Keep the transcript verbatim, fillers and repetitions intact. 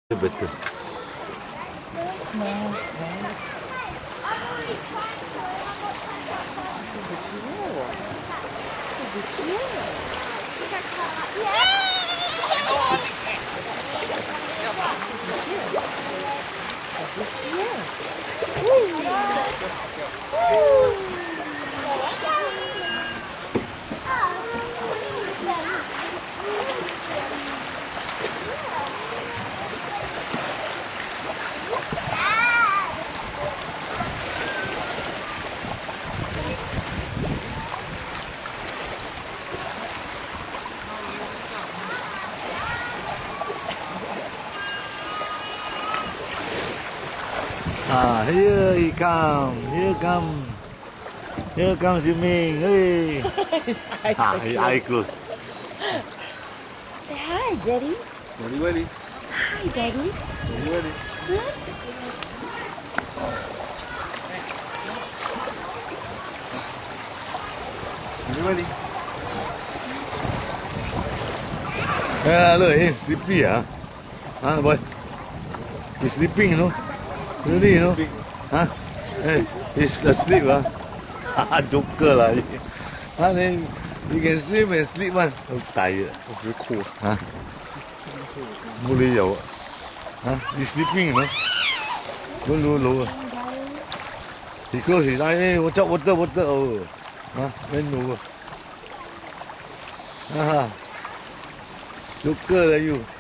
Betul. It's nice, right? It's a bit cute. It's a bit cute. Ah, here he come. Here come. Here comes swimming. Hey. His eyes Ah, are his cute. eye closed. Say hi, Daddy. Ready, ready. Hi, Daddy. Ready, ready. Huh? Ready, ready. Ah, look, him sleepy, ah. Ah, boy. He's sleeping, you know. Really, you know. Huh? Hey, he's asleep, ah. Ah, joker lah. Ah, then you can swim and sleep, man. So tired. Very cool. Huh? Boleh jauh. Huh? He's sleeping, you know. Don't lower, lower. He close his eye. Hey, watch out, water, water. Oh. Huh? Bend over. Ah, joker lah you.